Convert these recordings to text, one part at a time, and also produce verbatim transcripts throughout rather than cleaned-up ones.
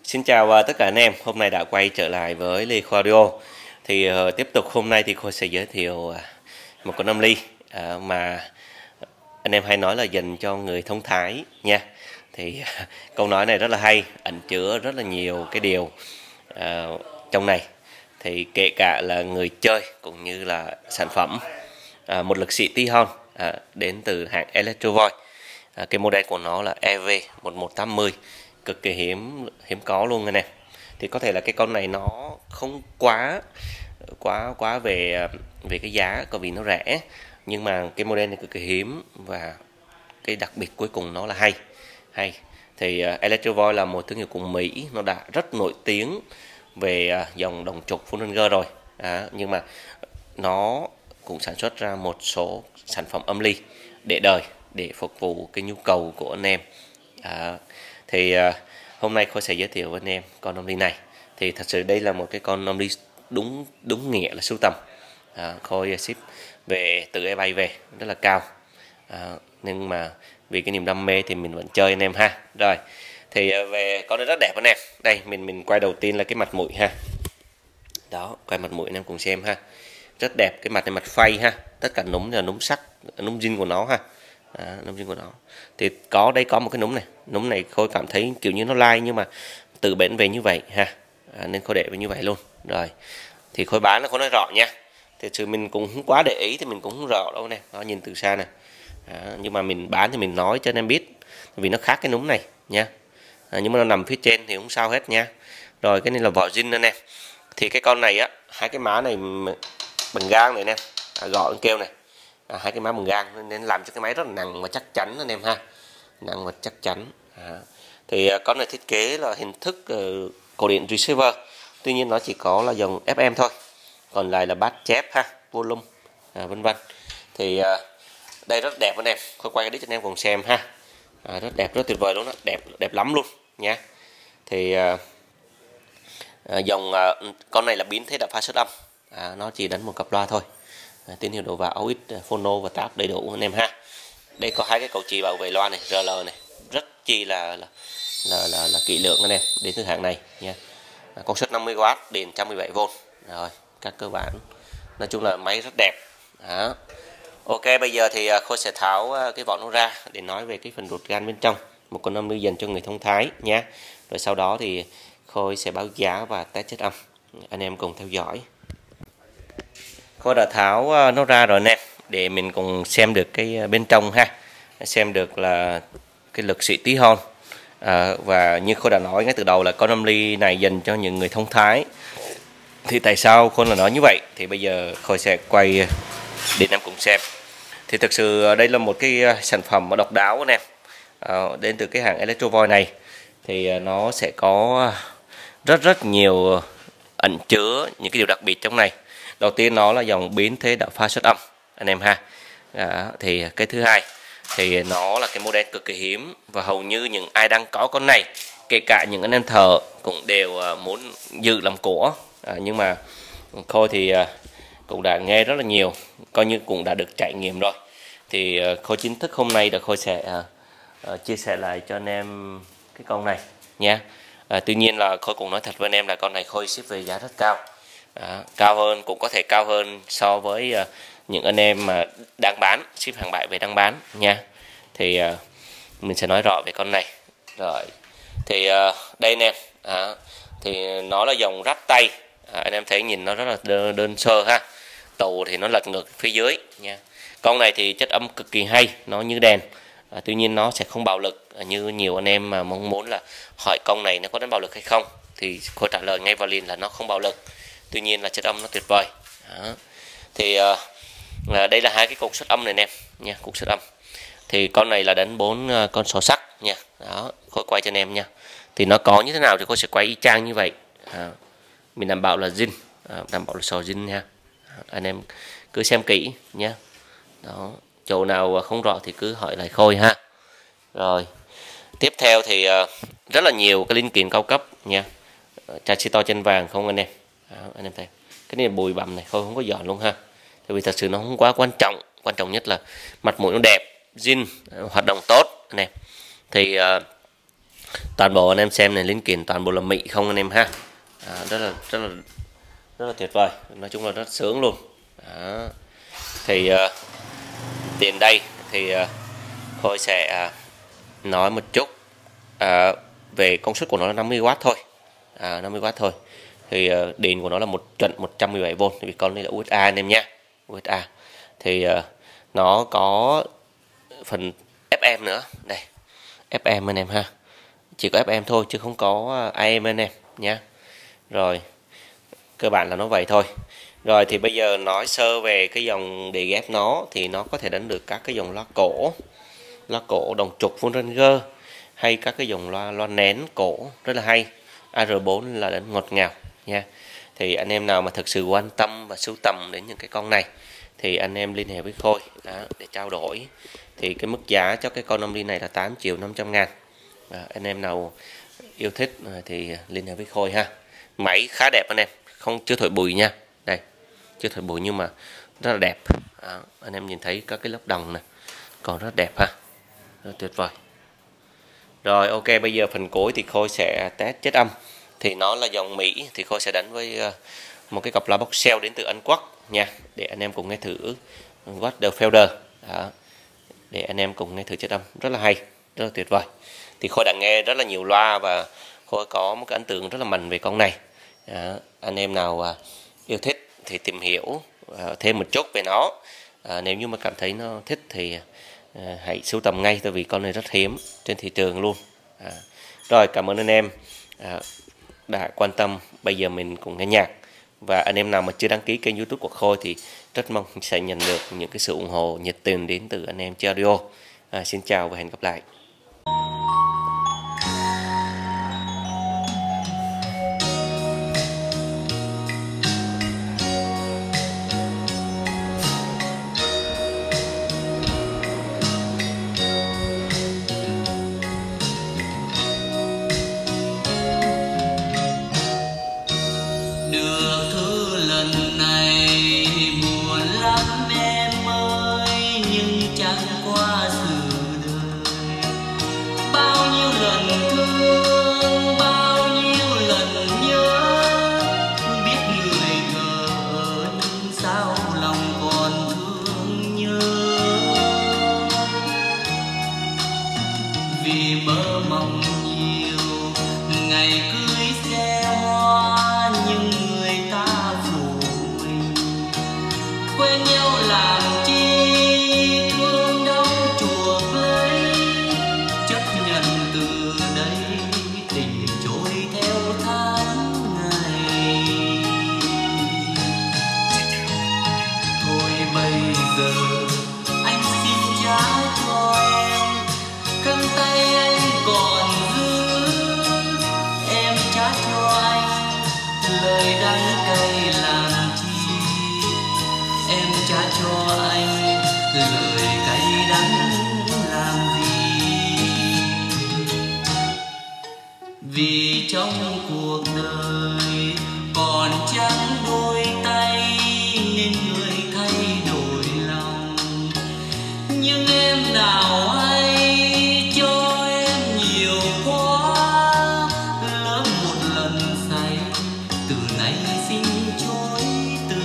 Xin chào uh, tất cả anh em, hôm nay đã quay trở lại với Lê Khoa Audio. Thì uh, tiếp tục hôm nay thì Khôi sẽ giới thiệu uh, một con âm ly uh, mà anh em hay nói là dành cho người thông thái nha. Thì uh, câu nói này rất là hay, ẩn chứa rất là nhiều cái điều uh, trong này. Thì kể cả là người chơi cũng như là sản phẩm, uh, một lực sĩ tí hon uh, đến từ hãng Electro Voice. Uh, cái model của nó là E V một một tám không, cực kỳ hiếm hiếm có luôn anh em. Thì có thể là cái con này nó không quá quá quá về về cái giá, có vì nó rẻ, nhưng mà cái model này cực kỳ hiếm và cái đặc biệt cuối cùng nó là hay hay thì uh, Electro Voice là một thương hiệu của Mỹ, nó đã rất nổi tiếng về uh, dòng đồng trục full ringer rồi, à, nhưng mà nó cũng sản xuất ra một số sản phẩm âm ly để đời để phục vụ cái nhu cầu của anh em. À, thì uh, hôm nay Khôi sẽ giới thiệu với anh em con âm ly này. Thì thật sự đây là một cái con âm ly đúng đúng nghĩa là sưu tầm. À, Khôi ship về từ eBay về rất là cao, à, nhưng mà vì cái niềm đam mê thì mình vẫn chơi anh em ha. Rồi thì uh, về con này rất đẹp anh em. Đây mình mình quay đầu tiên là cái mặt mũi ha. Đó, quay mặt mũi anh em cùng xem ha. Rất đẹp, cái mặt này mặt phay ha, tất cả núm là núm sắt, núm zin của nó ha. À, núm zin của nó thì có đây, có một cái núm này, núm này Khôi cảm thấy kiểu như nó lai nhưng mà từ bển về như vậy ha, à, nên Khôi để về như vậy luôn. Rồi thì Khôi bán là Khôi nói rõ nha, thì sự mình cũng không quá để ý thì mình cũng không rõ đâu nè, nó nhìn từ xa nè, à, nhưng mà mình bán thì mình nói cho anh em biết vì nó khác cái núm này nha, à, nhưng mà nó nằm phía trên thì không sao hết nha. Rồi cái này là vỏ zin anh em. Thì cái con này á, hai cái má này bằng gang này nè, à, gõ kêu này, à, hai cái má bằng gang nên làm cho cái máy rất là nặng và chắc chắn anh em ha, nặng và chắc chắn. À, thì uh, con này thiết kế là hình thức uh, cổ điển receiver, tuy nhiên nó chỉ có là dòng ép em thôi, còn lại là bass chép ha, volume, à, vân vân. Thì uh, đây rất đẹp anh em, Khôi quay cái đít cho anh em cùng xem ha, à, rất đẹp, rất tuyệt vời luôn đó, đẹp đẹp lắm luôn nha. Thì uh, uh, dòng uh, con này là biến thế đập pha xuất âm, à, nó chỉ đánh một cặp loa thôi, à, tín hiệu đầu vào aux, phono và táp đầy đủ anh em ha. Đây có hai cái cầu chì bảo vệ loa này, rờ lờ này, rất chi là là là, là, là kỹ lưỡng anh em, đến từ hãng này nha. À, công suất năm mươi oát, điện một trăm mười bảy vôn. Rồi các cơ bản, nói chung là máy rất đẹp. Đó. Ok, bây giờ thì Khôi sẽ tháo cái vỏ nó ra để nói về cái phần ruột gan bên trong, một con âm ly dành cho người thông thái nhé. Rồi sau đó thì Khôi sẽ báo giá và test chất âm, anh em cùng theo dõi. Khôi đã tháo nó ra rồi nè, để mình cùng xem được cái bên trong ha, xem được là cái lực sĩ tí hon, à, và như Khôi đã nói ngay từ đầu là con âm ly này dành cho những người thông thái. Thì tại sao Khôi là nói như vậy thì bây giờ Khôi sẽ quay để em cùng xem. Thì thực sự đây là một cái sản phẩm độc đáo nè, à, đến từ cái hàng Electro Voice này. Thì nó sẽ có rất rất nhiều ẩn chứa những cái điều đặc biệt trong này. Đầu tiên nó là dòng biến thế đạo pha xuất âm anh em ha. Đó, thì cái thứ hai thì nó là cái model cực kỳ hiếm và hầu như những ai đang có con này, kể cả những anh em thợ cũng đều muốn giữ làm của, à, nhưng mà Khôi thì cũng đã nghe rất là nhiều, coi như cũng đã được trải nghiệm rồi. Thì Khôi chính thức hôm nay là Khôi sẽ uh, chia sẻ lại cho anh em cái con này nha. À, tuy nhiên là Khôi cũng nói thật với anh em là con này Khôi ship về giá rất cao, à, cao hơn, cũng có thể cao hơn so với uh, những anh em mà đang bán, ship hàng bãi về đang bán nha. Thì uh, mình sẽ nói rõ về con này. Rồi thì uh, đây nè, à, thì nó là dòng ráp tay, à, anh em thấy nhìn nó rất là đơn, đơn sơ ha. Tù thì nó lật ngược phía dưới nha. Con này thì chất âm cực kỳ hay, nó như đèn, à, tuy nhiên nó sẽ không bạo lực, à, như nhiều anh em mà mong muốn là hỏi con này nó có đánh bạo lực hay không, thì Khôi trả lời ngay vào liền là nó không bạo lực, tuy nhiên là chất âm nó tuyệt vời. Đó. Thì uh, À, đây là hai cái cục xuất âm này anh em nha, cục xuất âm. Thì con này là đánh bốn uh, con số sắc nha. Đó, Khôi quay cho anh em nha. Thì nó có như thế nào thì Khôi sẽ quay y chang như vậy. À, mình đảm bảo là zin, à, đảm bảo là sò zin nha. À, anh em cứ xem kỹ nha. Đó, chỗ nào không rõ thì cứ hỏi lại Khôi ha. Rồi tiếp theo thì uh, rất là nhiều cái linh kiện cao cấp nha. Chà xi to chân vàng không anh em. Đó, anh em thấy cái này bụi bặm này Khôi không có dọn luôn ha. Tại vì thật sự nó không quá quan trọng, quan trọng nhất là mặt mũi nó đẹp, zin, hoạt động tốt này. Thì uh, Toàn bộ anh em xem này linh kiện toàn bộ là Mỹ không anh em ha. À, rất là rất là rất là tuyệt vời, nói chung là rất sướng luôn. Đó. Thì uh, tiền đây thì uh, Khôi sẽ uh, nói một chút uh, về công suất của nó là năm mươi oát thôi, à, năm mươi oát thôi. Thì uh, điện của nó là một chuẩn một trăm mười bảy vôn, vì con này là u ét a anh em nha, u ét a. Thì uh, nó có phần ép em nữa, đây ép em anh em ha, chỉ có ép em thôi chứ không có a em anh em nhé. Rồi cơ bản là nó vậy thôi. Rồi thì bây giờ nói sơ về cái dòng để ghép nó, thì nó có thể đánh được các cái dòng loa cổ, loa cổ đồng trục Voranger, hay các cái dòng loa loa nén cổ rất là hay. a rờ bốn là đánh ngọt ngào nha. Thì anh em nào mà thực sự quan tâm và sưu tầm đến những cái con này thì anh em liên hệ với Khôi đó, để trao đổi. Thì cái mức giá cho cái con âm ly này là tám triệu năm trăm ngàn. Đó, anh em nào yêu thích thì liên hệ với Khôi ha. Máy khá đẹp anh em, không chưa thổi bụi nha, đây chưa thổi bụi nhưng mà rất là đẹp. Đó, anh em nhìn thấy các cái lớp đồng này còn rất đẹp ha, rất tuyệt vời. Rồi ok, bây giờ phần cuối thì Khôi sẽ test chất âm. Thì nó là dòng Mỹ, thì Khôi sẽ đánh với một cái cặp loa box cell đến từ Anh Quốc nha, để anh em cùng nghe thử What the Felder. Đó, để anh em cùng nghe thử chất âm rất là hay, rất là tuyệt vời. Thì Khôi đã nghe rất là nhiều loa và Khôi có một cái ấn tượng rất là mạnh về con này. Đó, anh em nào yêu thích thì tìm hiểu thêm một chút về nó. À, nếu như mà cảm thấy nó thích thì à, hãy sưu tầm ngay, tại vì con này rất hiếm trên thị trường luôn. À, rồi cảm ơn anh em à, đã quan tâm. Bây giờ mình cùng nghe nhạc. Và anh em nào mà chưa đăng ký kênh YouTube của Khôi thì rất mong sẽ nhận được những cái sự ủng hộ nhiệt tình đến từ anh em chơi audio. À, xin chào và hẹn gặp lại. Được thứ lần này buồn lắm em ơi, nhưng chẳng qua sự đời. Bao nhiêu lần thương, bao nhiêu lần nhớ, biết người gỡ nhưng sao lòng còn thương nhớ. Vì mơ mộng nhiều ngày cưới xe hoa, nhưng người ta phụ mình quen nhau làm chi, thương đau chuộc lấy, chấp nhận từ đây tình trôi theo tháng ngày. Thôi bây giờ anh xin trả cho em khăn tay anh còn giữ, em trả cho anh lời đắng cay làm chi, em trả cho anh lời cay đắng làm gì. Vì trong cuộc đời còn chẳng đôi tay nên người thay đổi lòng, nhưng em nào hay cho em nhiều quá, lỡ một lần say từ nay xin chối từ.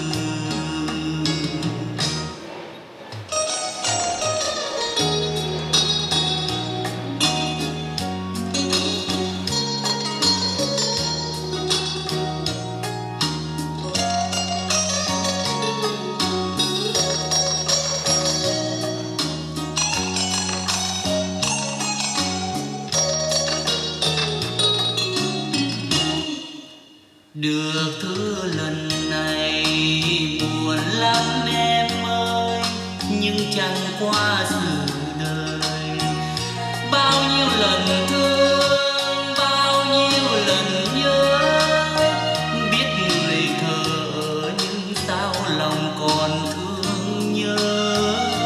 Được thứ lần này buồn lắm em ơi, nhưng chẳng qua sự đời. Bao nhiêu lần thương, bao nhiêu lần nhớ, biết người thờ nhưng sao lòng còn thương nhớ.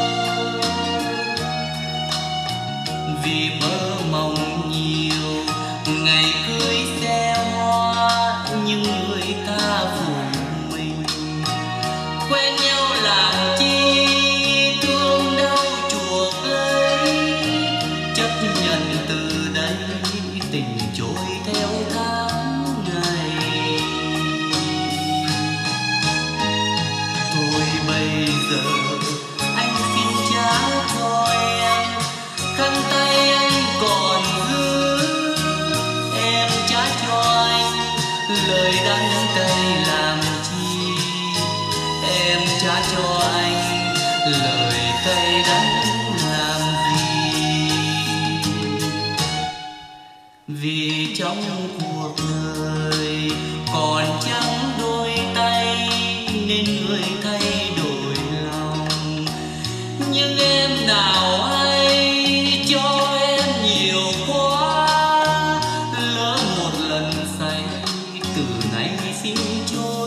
Vì mơ mộng nhiều ngày cưới xe hoa, nhưng người ta phụ mình quen nhau làm chi, thương đau chuộc giờ anh xin trả cho em khăn tay anh còn giữ, em trả cho anh lời đã nắm tay làm chi, em trả cho anh lời tay đã làm gì. Vì trong cuộc đời còn chẳng đôi tay nên người thay đổi lòng, nhưng em nào hay cho em nhiều quá, lỡ một lần say từ nay xin cho